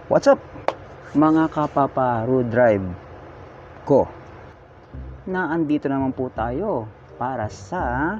What's up mga kapapa road drive ko? Andito naman po tayo para sa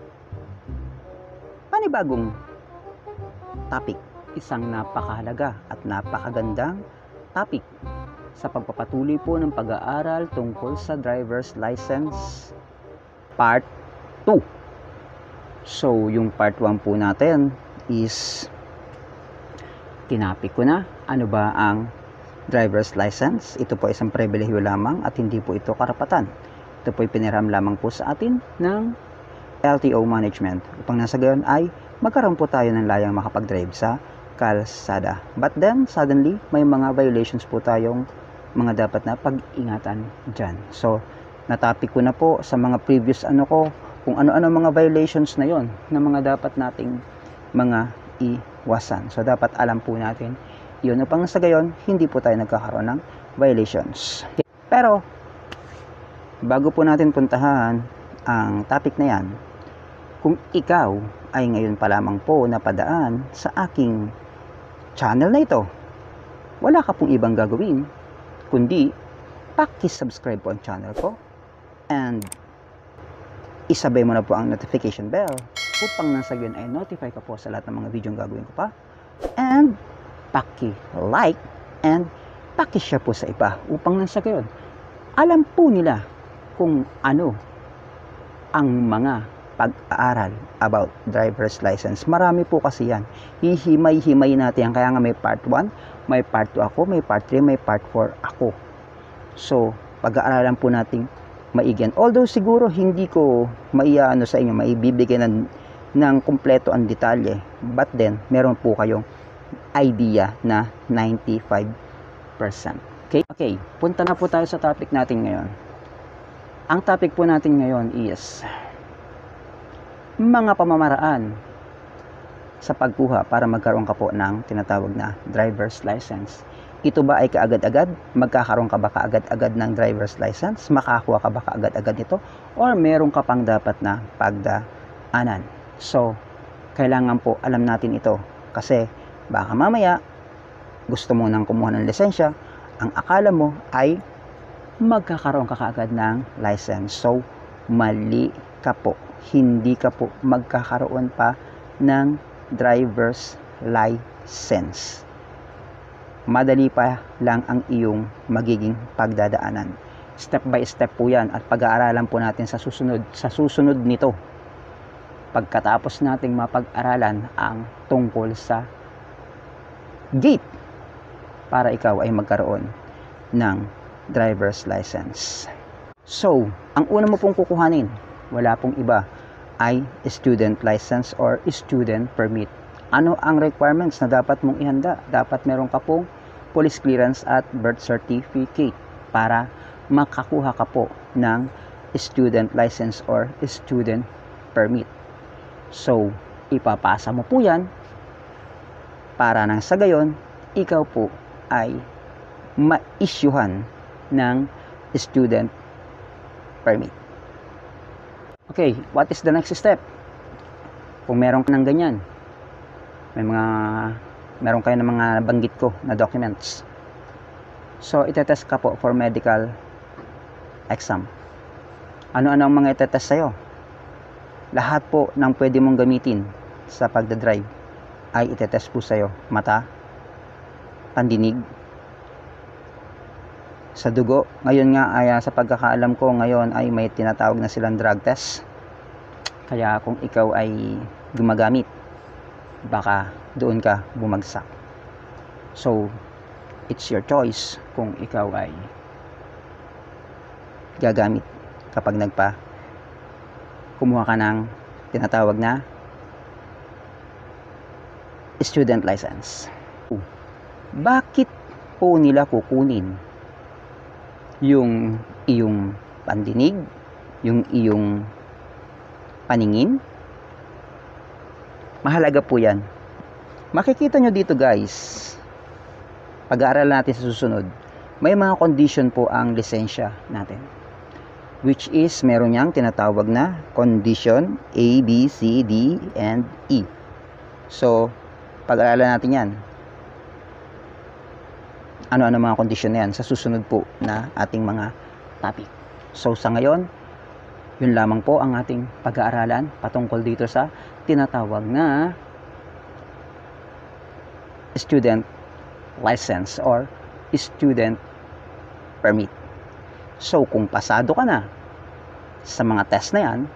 panibagong topic. Isang napakahalaga at napakagandang topic sa pagpapatuloy po ng pag-aaral tungkol sa driver's license part 2. So yung part 1 po natin is tinapik ko na ano ba ang driver's license. Ito po isang pribilehiyo lamang at hindi po ito karapatan. Ito po piniram lamang po sa atin ng LTO management upang nasa gayon ay magkaroon po tayo ng layang makapag-drive sa kalsada. But then suddenly may mga violations po tayong mga dapat na pag-ingatan dyan. So natapik ko na po sa mga previous kung ano-ano mga violations na yon na mga dapat nating mga iwasan. So dapat alam po natin yun upang sa gayon hindi po tayo nagkakaroon ng violations. Pero bago po natin puntahan ang topic na yan, kung ikaw ay ngayon pa lamang po napadaan sa aking channel na ito, wala ka pong ibang gagawin kundi paki-subscribe po ang channel ko and isabay mo na po ang notification bell upang nasa gayon ay notify ka po sa lahat ng mga video ang gagawin ko pa, and paki-like and paki-share po sa iba upang nasa gayon alam po nila kung ano ang mga pag-aaral about driver's license. Marami po kasi yan, hihimay-himay natin yan. Kaya nga may part 1, may part 2 ako, may part 3, may part 4 ako. So pag-aaralan po natin maigyan. Although siguro hindi ko maiano sa inyo, maibibigay ng kumpleto ang detalye, but then meron po kayong idea na 95%. Okay, punta na po tayo sa topic natin ngayon. Ang topic po natin ngayon is mga pamamaraan sa pagkuha para magkaroon ka po ng tinatawag na driver's license. Ito ba ay kaagad-agad? Magkakaroon ka ba kaagad-agad ng driver's license? Makakuha ka ba kaagad-agad nito? Or meron ka pang dapat na pagdaanan? So, kailangan po alam natin ito. Kasi baka mamaya gusto mo nang kumuha ng lisensya, ang akala mo ay magkakaroon ka kaagad ng license. So, mali ka po. Hindi ka po magkakaroon pa ng driver's license. Madali pa lang ang iyong magiging pagdadaanan. Step by step po yan at pag-aaralan po natin sa susunod nito. Pagkatapos nating mapag-aralan ang tungkol sa gate para ikaw ay magkaroon ng driver's license. So, ang una mo pong kukuhanin, wala pong iba, ay student license or student permit. Ano ang requirements na dapat mong ihanda? Dapat meron ka pong police clearance at birth certificate para makakuha ka po ng student license or student permit. So, ipapasa mo po yan para nang sa gayon, ikaw po ay ma-issuehan ng student permit. Okay, what is the next step? Kung meron ka ng ganyan, meron kayo ng mga banggit ko na documents. So, itetest ka po for medical exam. Ano-ano ang mga itetest sa'yo? Lahat po ng pwede mong gamitin sa pagdadrive ay itetest po sa'yo. Mata, pandinig, sa dugo. Ngayon nga ay sa pagkakaalam ko ngayon ay may tinatawag na silang drug test. Kaya kung ikaw ay gumagamit, baka doon ka bumagsak. So, it's your choice kung ikaw ay gagamit kapag kumuha ka ng tinatawag na student license. Bakit po nila kukunin yung iyong pandinig, yung iyong paningin? Mahalaga po yan. Makikita nyo dito guys, pag-aaral natin sa susunod, may mga condition po ang lisensya natin. Which is, meron niyang tinatawag na condition A, B, C, D, and E. So, pag-aaralan natin yan. ano-ano mga kondisyon na yan sa susunod po na ating mga topic. So sa ngayon, yun lamang po ang ating pag-aaralan patungkol dito sa tinatawag na student license or student permit. So kung pasado ka na sa mga test na yan,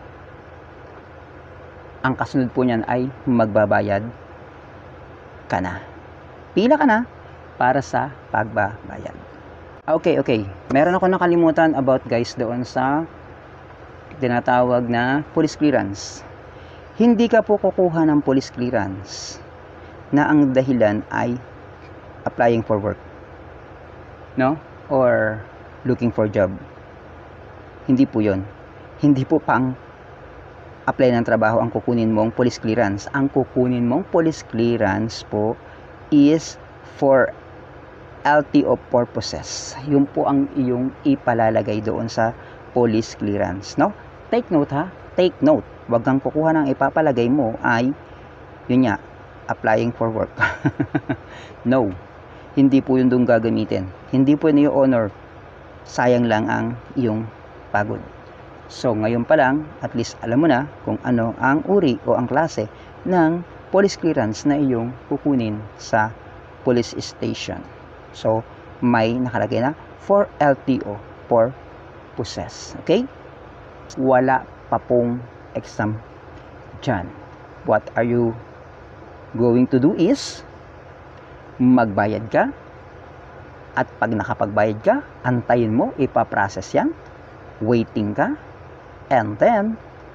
ang kasunod po niyan ay magbabayad ka na. Pila ka na para sa pagbabayad. Okay. Meron ako nakalimutan about guys doon sa tinatawag na police clearance. Hindi ka po kukuha ng police clearance na ang dahilan ay applying for work, no? Or looking for job. Hindi po yun. Hindi po pang apply ng trabaho ang kukunin mong police clearance. Ang kukunin mong police clearance po is for LTO purposes. Yun po ang iyong ipalalagay doon sa police clearance, no? Take note ha, take note. Wag kang kukuha ng ipapalagay mo ay yun nga, applying for work. No, hindi po yun doon gagamitin. Hindi po yun yung honor. Sayang lang ang iyong pagod. So ngayon pa lang, at least alam mo na kung ano ang uri o ang klase ng police clearance na iyong kukunin sa police station. So may nakalagay na for LTO purposes. Okay? Wala pa pong exam dyan. What are you going to do is magbayad ka, at pag nakapagbayad ka, antayin mo, ipaprocess yan, waiting ka, and then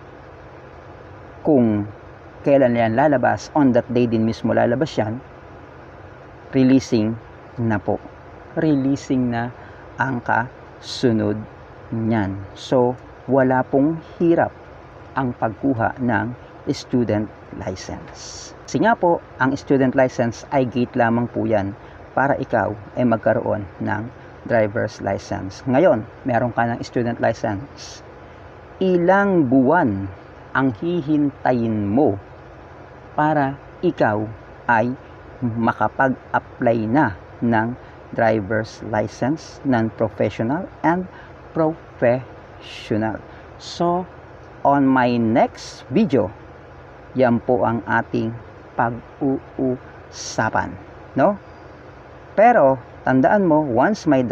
kung kailan yan lalabas, on that day din mismo lalabas yan, releasing na po. Releasing na ang kasunod niyan. So wala pong hirap ang pagkuha ng student license. Kasi nga po, ang student license ay gate lamang po yan para ikaw ay magkaroon ng driver's license. Ngayon, meron ka ng student license. Ilang buwan ang hihintayin mo para ikaw ay makapag-apply na ng driver's license, non-professional and professional. So, on my next video, yan po ang ating pag-uusapan, no? Pero tandaan mo, once may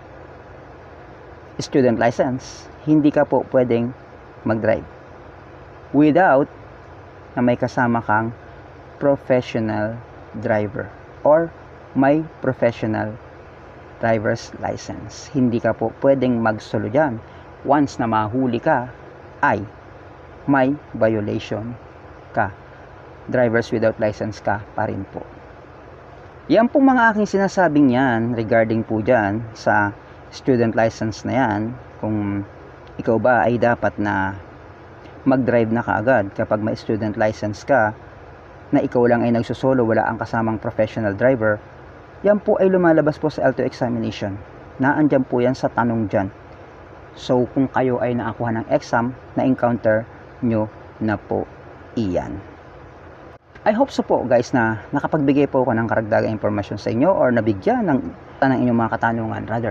student license, hindi ka po pwedeng mag-drive without na may kasama kang professional driver or may professional driver's license. Hindi ka po pwedeng mag-solo dyan. Once na mahuli ka, ay may violation ka. Drivers without license ka pa rin po. Yan po mga aking sinasabing yan regarding po dyan sa student license na yan. Kung ikaw ba ay dapat na mag-drive na kaagad kapag may student license ka, na ikaw lang ay nagsusolo, wala ang kasamang professional driver, yan po ay lumalabas po sa LTO examination. Naandyan po yan sa tanong dyan. So kung kayo ay nakakuha ng exam, na-encounter nyo na po iyan. I hope so po guys na nakapagbigay po ako ng karagdagang impormasyon sa inyo or nabigyan ng inyong mga katanungan rather.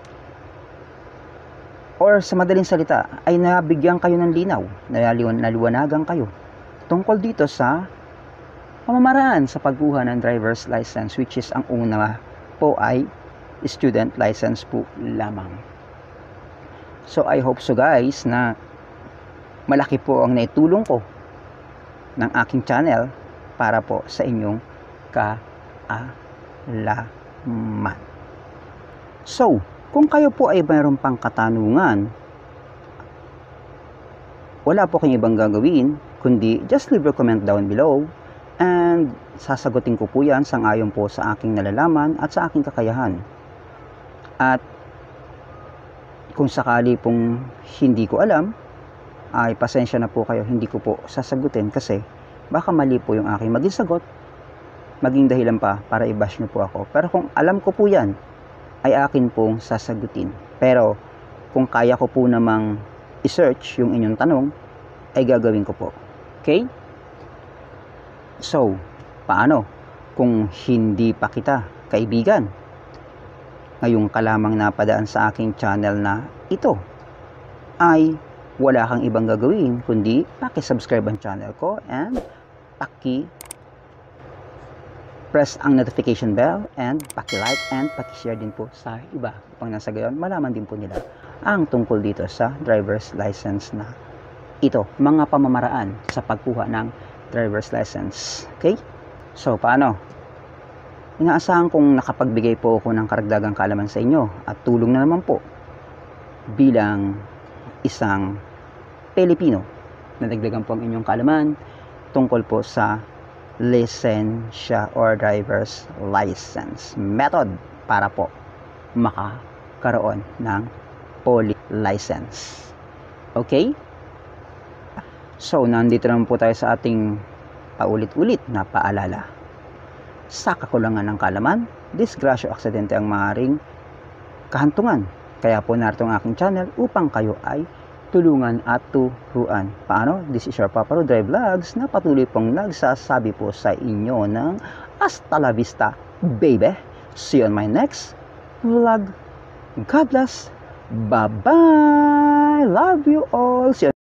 Or sa madaling salita ay nabigyan kayo ng linaw, naliwanagan kayo tungkol dito sa pamamaraan sa pagkuha ng driver's license, which is ang una po ay student license po lamang. So I hope so guys na malaki po ang naitulong ko ng aking channel para po sa inyong kaalaman. So, kung kayo po ay mayroon pang katanungan, wala po kayong ibang gagawin, kundi just leave your comment down below and sasagutin ko po yan sangayon po sa aking nalalaman at sa aking kakayahan. At kung sakali pong hindi ko alam, ay pasensya na po kayo, hindi ko po sasagutin kasi baka mali po yung aking maging sagot, maging dahilan pa para i-bash nyo po ako. Pero kung alam ko po yan, ay akin pong sasagutin. Pero kung kaya ko po namang i-search yung inyong tanong, ay gagawin ko po. Okay? So, paano kung hindi pa kita kaibigan? ngayong ka lamang napadaan sa aking channel na ito, ay wala kang ibang gagawin kundi paki-subscribe ang channel ko and press ang notification bell and paki-like and paki-share din po sa iba upang nasa gayon malaman din po nila ang tungkol dito sa driver's license na ito, mga pamamaraan sa pagkuha ng driver's license. Okay? So, paano? Inaasahan kong nakapagbigay po ako ng karagdagang kaalaman sa inyo at tulong na naman po bilang isang Pilipino. Nadagdagan po ang inyong kaalaman tungkol po sa lisensya or driver's license method para po makakaroon ng poly license. Okay? So, nandito naman po tayo sa ating paulit-ulit na paalala. Sa kakulangan ng kaalaman, disgrasya o aksidente ang maaaring kahantungan. Kaya po narito ang aking channel upang kayo ay tulungan at turuan. Paano? This is your Papa Ro Drive Vlogs na patuloy pong nagsasabi po sa inyo ng hasta la vista, baby. See you on my next vlog. God bless. Bye-bye. Love you all. See you.